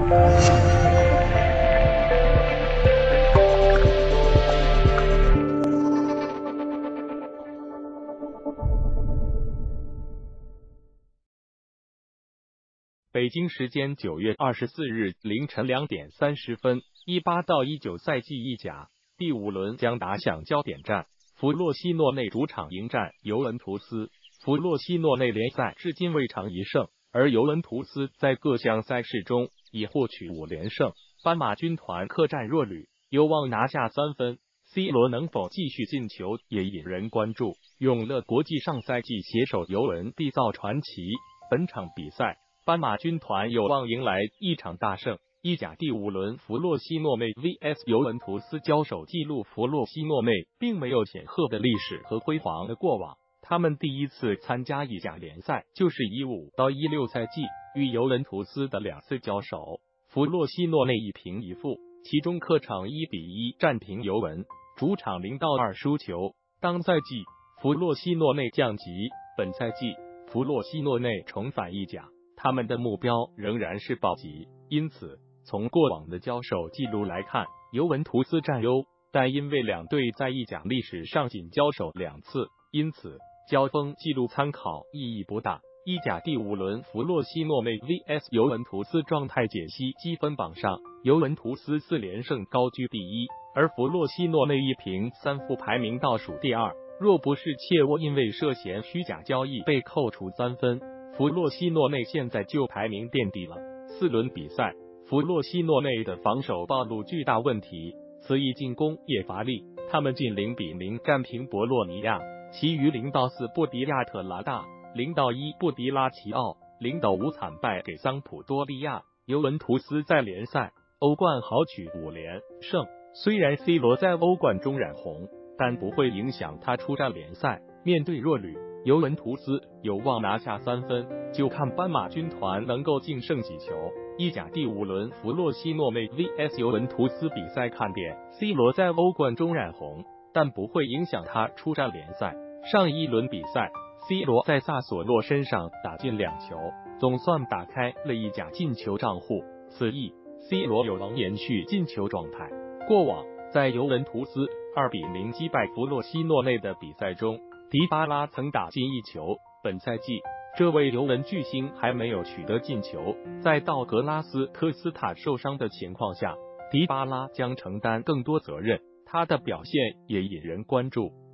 北京时间9月24日凌晨2点30分，18到19赛季意甲第5轮将打响焦点战。弗洛西诺内主场迎战尤文图斯。弗洛西诺内联赛至今未尝一胜，而尤文图斯在各项赛事中已获取5连胜。斑马军团客战弱旅，有望拿下3分。C 罗能否继续进球也引人关注。永乐国际上赛季携手尤文缔造传奇，本场比赛斑马军团有望迎来一场大胜。意甲第5轮弗洛西诺内 vs 尤文图斯交手记录，弗洛西诺内并没有显赫的历史和辉煌的过往，他们第一次参加意甲联赛就是15到16赛季与尤文图斯的2次交手，弗洛西诺内1平1负，其中客场1比1战平尤文，主场0到2输球。当赛季弗洛西诺内降级，本赛季弗洛西诺内重返意甲，他们的目标仍然是保级，因此从过往的交手记录来看，尤文图斯占优，但因为两队在意甲历史上仅交手2次，因此交锋记录参考意义不大。意甲第5轮弗洛西诺内 vs 尤文图斯状态解析，积分榜上尤文图斯4连胜高居第1，而弗洛西诺内1平3负排名倒数第2。若不是切沃因为涉嫌虚假交易被扣除3分，弗洛西诺内现在就排名垫底了。4轮比赛，弗洛西诺内的防守暴露巨大问题，此役进攻也乏力，他们仅0比0战平博洛尼亚，其余0到4不敌亚特兰大，0到1不敌拉齐奥，0到5惨败给桑普多利亚。尤文图斯在联赛、欧冠豪取5连胜，虽然 C 罗在欧冠中染红，但不会影响他出战联赛。面对弱旅，尤文图斯有望拿下3分，就看斑马军团能够净胜几球。意甲第5轮弗洛西诺内 vs 尤文图斯比赛看点 ：C 罗在欧冠中染红，但不会影响他出战联赛。上一轮比赛 ，C 罗在萨索洛身上打进2球，总算打开了意甲进球账户。此役 ，C 罗有望延续进球状态。过往在尤文图斯2比0击败弗洛西诺内的比赛中，迪巴拉曾打进1球。本赛季，这位尤文巨星还没有取得进球。在道格拉斯科斯塔受伤的情况下，迪巴拉将承担更多责任，他的表现也引人关注。